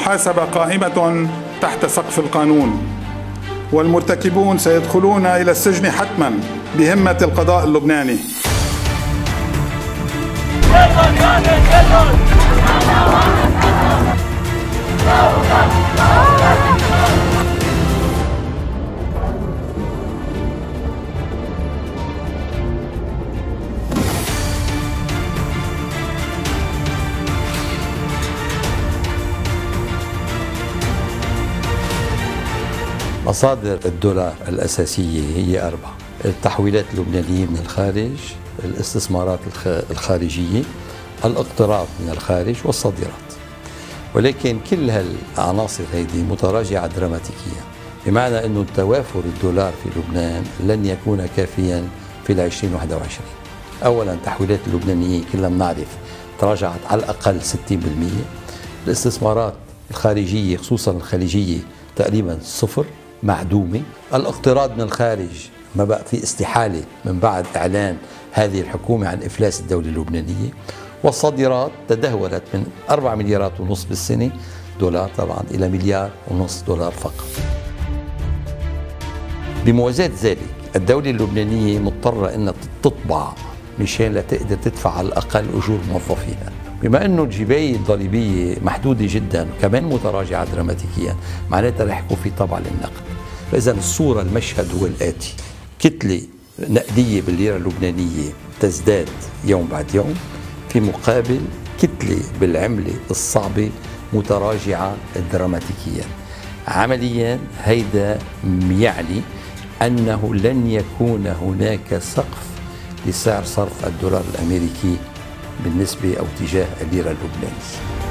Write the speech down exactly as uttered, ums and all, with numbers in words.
المحاسبة قائمة تحت سقف القانون، والمرتكبون سيدخلون إلى السجن حتما بهمة القضاء اللبناني. مصادر الدولار الأساسية هي أربعة: التحويلات اللبنانية من الخارج، الاستثمارات الخارجية، الاقتراض من الخارج، والصادرات. ولكن كل هالعناصر هذه متراجعة دراماتيكيا، بمعنى أنه توافر الدولار في لبنان لن يكون كافيا في العشرين واحد وعشرين. أولا التحويلات اللبنانية كلنا بنعرف تراجعت على الأقل ستين بالمئة، الاستثمارات الخارجية خصوصا الخليجية تقريبا صفر، معدومة. الاقتراض من الخارج ما بقى في استحالة من بعد إعلان هذه الحكومة عن إفلاس الدولة اللبنانية. والصادرات تدهورت من أربعة مليارات ونصف بالسنة دولار طبعا إلى مليار ونصف دولار فقط. بموازاة ذلك الدولة اللبنانية مضطرة أنها تطبع مشان لتقدر تدفع على الأقل أجور موظفيها. بما أنه الجباية الضريبية محدودة جدا كمان متراجعة دراماتيكيا، معناتها رح يكون في طبع للنقد. فإذا الصورة المشهد هو الآتي: كتلة نقدية بالليرة اللبنانية تزداد يوم بعد يوم، في مقابل كتلة بالعملة الصعبة متراجعة دراماتيكيا. عمليا هيدا يعني أنه لن يكون هناك سقف لسعر صرف الدولار الأمريكي بالنسبة أو تجاه الليرة اللبنانية.